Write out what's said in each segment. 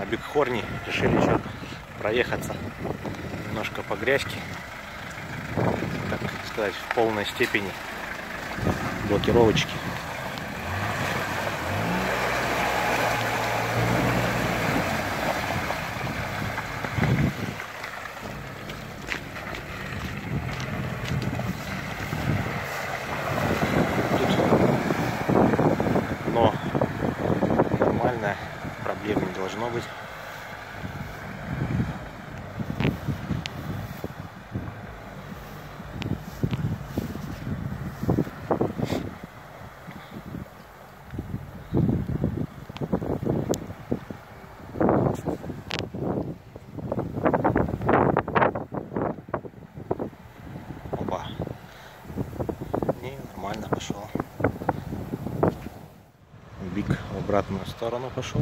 бигхорне решили что проехаться немножко по грязьке, так сказать, в полной степени блокировочки. Но нормально, проблем не должно быть. Нормально пошел. Биг в обратную сторону пошел.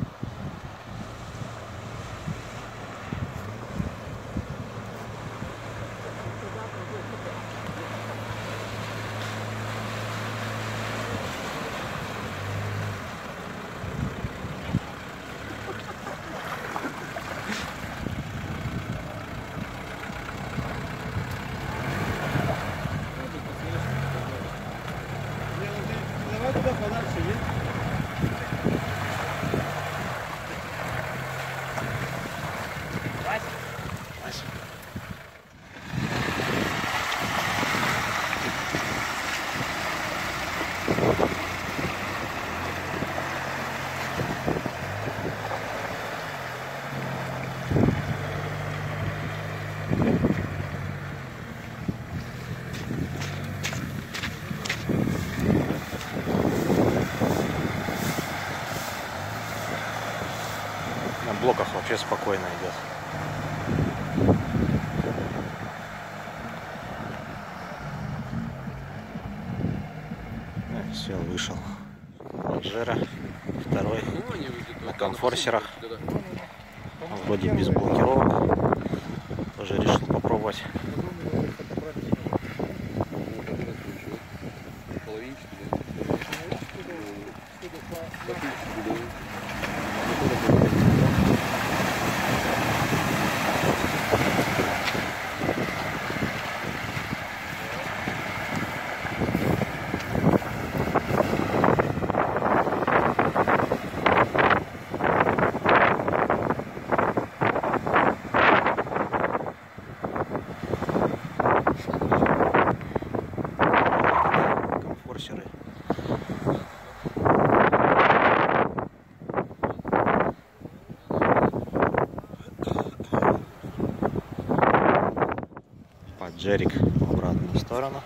На блоках вообще спокойно идет. Все, вышел. Паджеро второй на конфорсерах. Вроде без блокировок. Тоже решил попробовать. Паджерик в обратную сторону.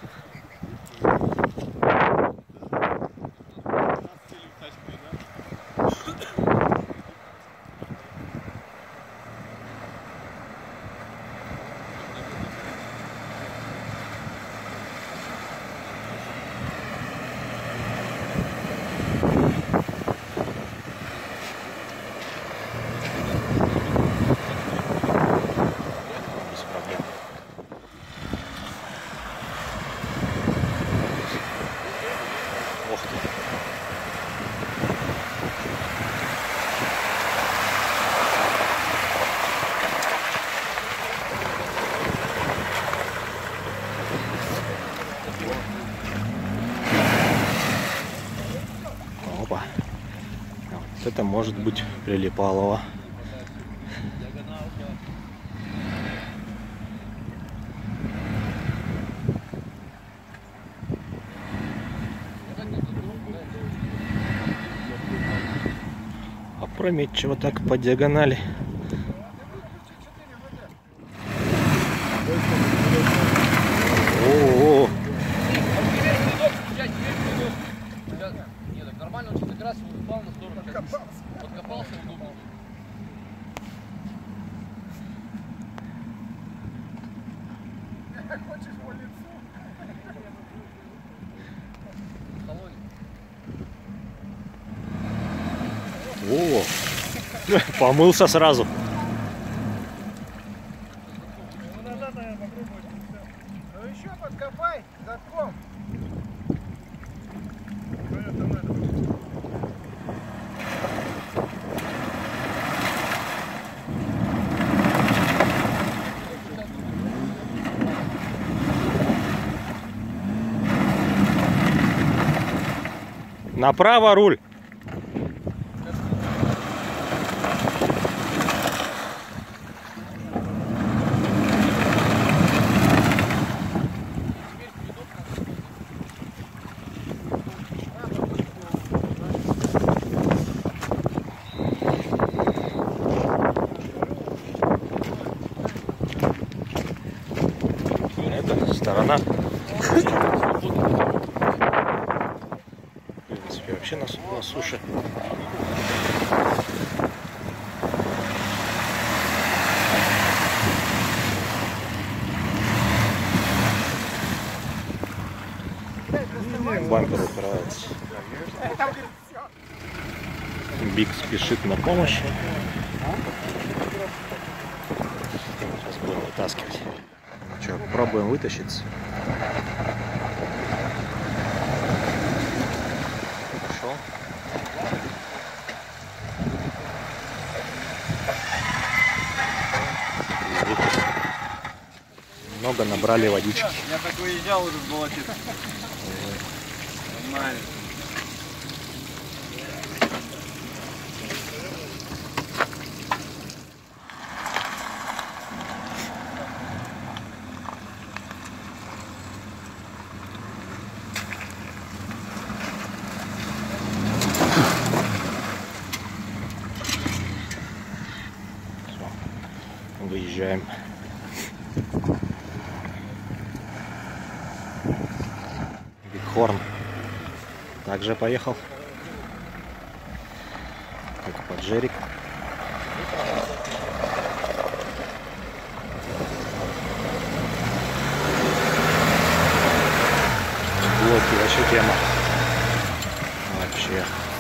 Опа. Вот это может быть прилипалово. Опрометчиво так по диагонали. О-о-о. Нет, так нормально, он как раз упал на сторону. Подкопался и думал. Хочешь по лицу? О, помылся сразу. Ну назад, наверное, попробуйте. Ну еще подкопай задком. Направо руль. Эта сторона, в принципе, вообще на суше. Бампер упирается. Биг спешит на помощь. Сейчас будем вытаскивать. Ну что, пробуем вытащиться. Пошел. Много набрали водички. Я так выезжал уже в болоте. Нормально. Выезжаем. Бигхорн также поехал. Как поджерик. Блоки вообще тема. Вообще.